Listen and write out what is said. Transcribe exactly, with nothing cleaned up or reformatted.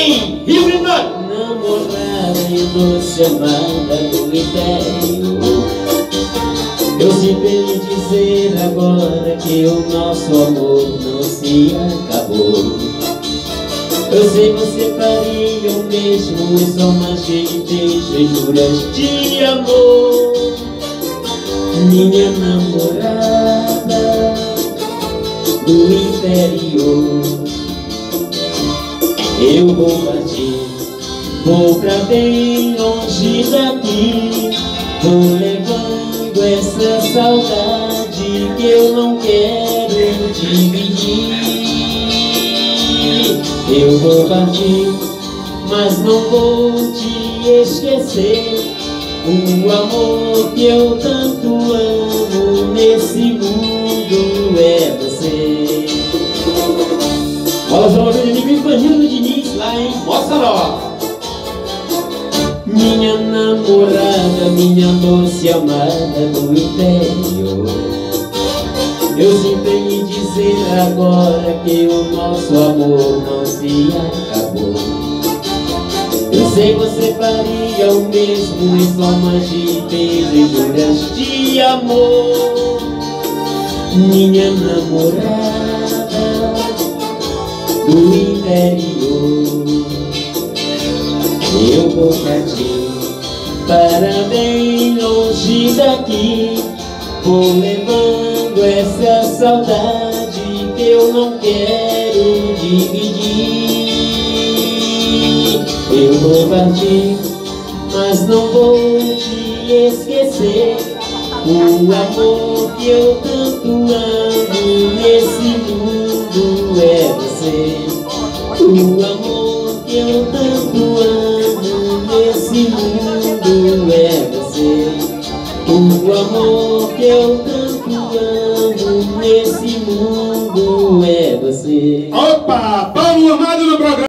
em Rio Grande do Norte. Namorada e doce amada do interior, eu sinto em dizer agora que o nosso amor não se acabou. Eu sei você faria o mesmo e só mais cheio de beijo e juras de amor. Minha namorada do interior, eu vou partir, vou pra bem longe daqui, vou levando essa saudade que eu não quero dividir. Eu vou partir, mas não vou te esquecer. O amor que eu tanto amo nesse mundo é você. Olha só, meu inimigo Ivanildo Diniz, lá em Mossoró. Minha namorada, minha doce amada do interior, eu sinto em dizer agora que o nosso amor não se acabou. Eu sei você faria o mesmo em formas de beijo e juras de amor. Minha namorada do interior, eu vou partir para bem longe daqui, vou levando essa saudade que eu não quero dividir. Eu vou partir, mas não vou te esquecer. O amor que eu tanto amo nesse mundo é você. O amor que eu tanto amo nesse mundo é você. O amor que eu tanto amo nesse mundo é você. Opa! Paulo Amado no programa.